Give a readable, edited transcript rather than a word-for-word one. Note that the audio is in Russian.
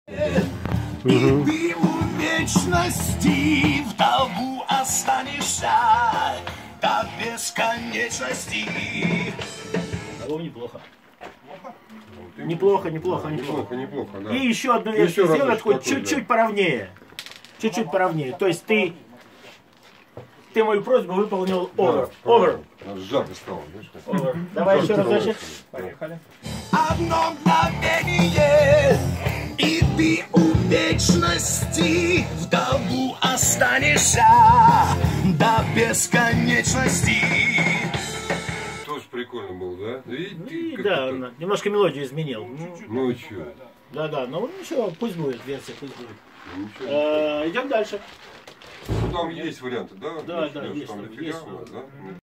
И ты в вечности вдову останешься до бесконечности. Алло, неплохо. Неплохо, да. И еще одну версию сделать, хоть чуть-чуть поровнее. Чуть-чуть поровнее. То есть ты мою просьбу выполнил over. Жарко стало, over. Давай еще разочек. Поехали. Одно мгновение, и ты у вечности вдову останешься до бесконечности. Тоже прикольно было, да? И, да, немножко мелодию изменил. Ну и что? Да, ну ничего, пусть будет версия, пусть будет. Идем дальше. Ну там есть варианты, да? Да, есть. Да?